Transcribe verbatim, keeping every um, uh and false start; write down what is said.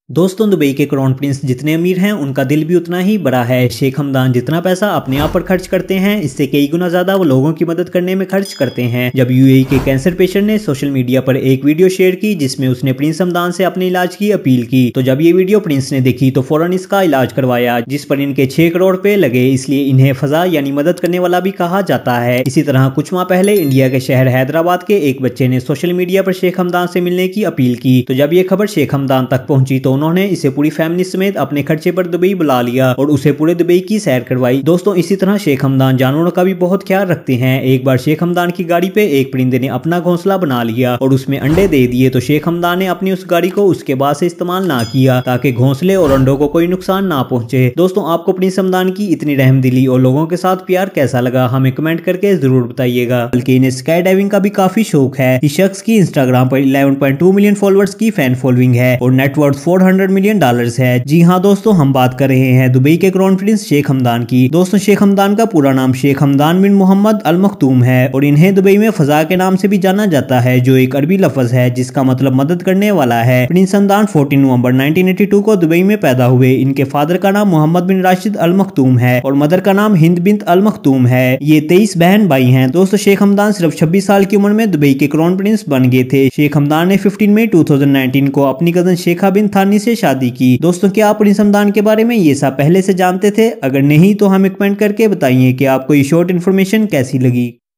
दोस्तों, दुबई के crown Prince जितने अमीर हैं उनका दिल भी उतना ही बड़ा है। शेख हमदान जितना पैसा अपने आप पर खर्च करते हैं, इससे कई गुना ज्यादा वो लोगों की मदद करने में खर्च करते हैं। जब यूएई के कैंसर पेशेंट ने सोशल मीडिया पर एक वीडियो शेयर की जिसमें उसने प्रिंस हमदान से अपने इलाज की अपील की, तो जब ये वीडियो प्रिंस ने देखी तो फौरन इसका इलाज करवाया, जिस पर इनके छह करोड़ रुपए लगे। इसलिए इन्हें फजा यानी मदद करने वाला भी कहा जाता है। इसी तरह कुछ माह पहले इंडिया के शहर हैदराबाद के एक बच्चे ने सोशल मीडिया पर शेख हमदान से मिलने की अपील की, तो जब ये खबर शेख हमदान तक पहुंची तो उन्होंने इसे पूरी फैमिली समेत अपने खर्चे पर दुबई बुला लिया और उसे पूरे दुबई की सैर करवाई। दोस्तों, इसी तरह शेख हमदान जानवरों का भी बहुत ख्याल रखते हैं। एक बार शेख हमदान की गाड़ी पे एक परिंदे ने अपना घोंसला बना लिया और उसमें अंडे दे दिए, तो शेख हमदान ने अपनी उस गाड़ी को उसके बाद से इस्तेमाल ना किया ताकि घोंसले और अंडों को कोई नुकसान ना पहुंचे। दोस्तों, आपको प्रिंस हमदान की इतनी रहमदिली और लोगों के साथ प्यार कैसा लगा, हमें कमेंट करके जरूर बताइएगा। बल्कि इन्हें स्काई डाइविंग का भी काफी शौक है। इस शख्स की इंस्टाग्राम पर eleven point two million followers की फैन फॉलोइंग है और net worth four hundred million dollars है। जी हाँ दोस्तों, हम बात कर रहे हैं दुबई के क्राउन प्रिंस शेख हमदान की। दोस्तों, शेख हमदान का पूरा नाम शेख हमदान बिन मोहम्मद अल मखतूम है और इन्हें दुबई में फजा के नाम से भी जाना जाता है, जो एक अरबी लफ्ज है जिसका मतलब मदद करने वाला है। प्रिंस हमदान चौदह नवंबर नाइनटीन एटी टू को दुबई में पैदा हुए। इनके फादर का नाम मोहम्मद बिन राशिद अल मखतूम है और मदर का नाम हिंद बिन अल मखतूम है। ये तेईस बहन भाई हैं। दोस्तों, शेख हमदान सिर्फ छब्बीस साल की उम्र में दुबई के क्राउन प्रिंस बन गए थे। शेख हमदान ने पंद्रह मई दो हज़ार उन्नीस को अपनी कजन शेखा बिन थानी से शादी की। दोस्तों, क्या आप प्रिंस हमदान के बारे में ये सब पहले से जानते थे? अगर नहीं तो हमें कमेंट करके बताइए कि आपको ये शॉर्ट इन्फॉर्मेशन कैसी लगी।